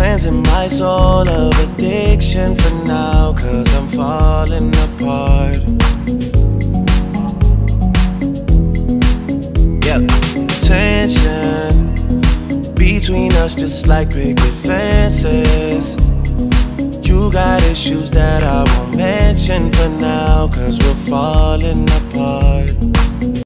cleansing my soul of addiction for now, 'cause I'm falling apart. Yeah, tension between us just like picket fences. You got issues that I won't mention for now, 'cause we're falling apart.